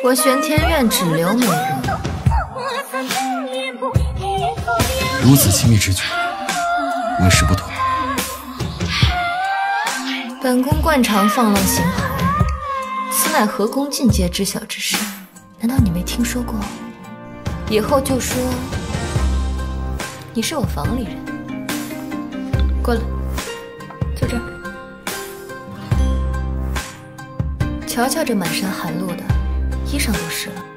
我玄天院只留美人。 如此亲密之举，为时不妥。 本宫惯常放浪形骸，此乃何宫进阶知晓之事？难道你没听说过？以后就说你是我房里人。过来，坐这儿。瞧瞧这满身寒露的，衣裳都湿了。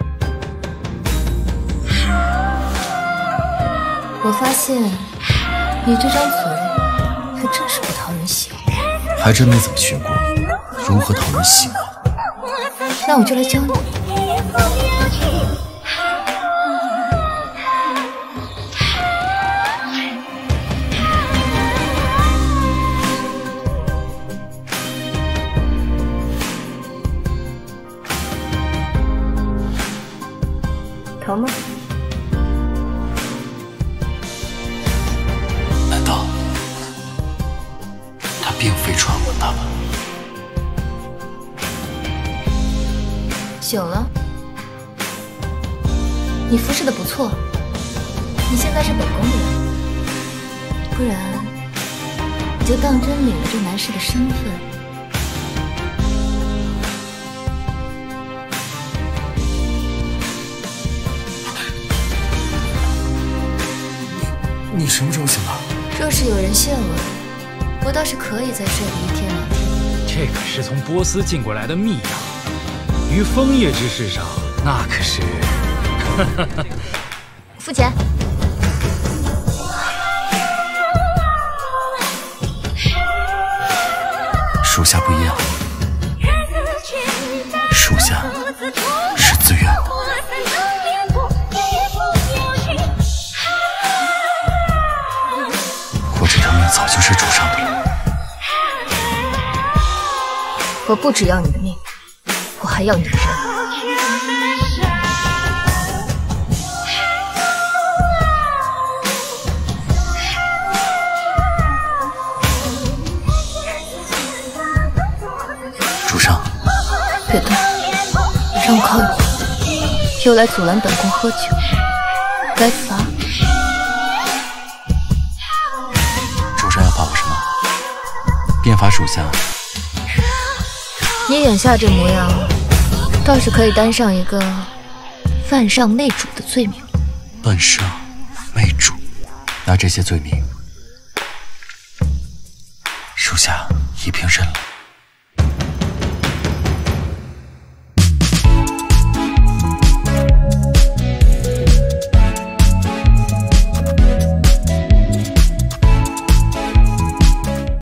我发现你这张嘴还真是不讨人喜欢。 还真没怎么学过如何讨人喜欢。 那我就来教你。疼吗？ 难道他并非传闻的？ 醒了，你服侍的不错，你现在是本宫的人，不然你就当真领了这男士的身份。 你什么时候醒的？ 若是有人献吻，我倒是可以再睡个1天2天。 这可是从波斯进过来的密药，于枫叶之事上，那可是…… 付钱。 属下不一样，属下是自愿的。我这条命早就是主上的了。 我不只要你的命，我还要你的人。 主上， 别动，让我靠你。又来阻拦本宫喝酒，该罚。 主上要罚我什么？便罚属下。 你眼下这模样，倒是可以担上一个犯上媚主的罪名。 犯上媚主，那这些罪名，属下一并认了。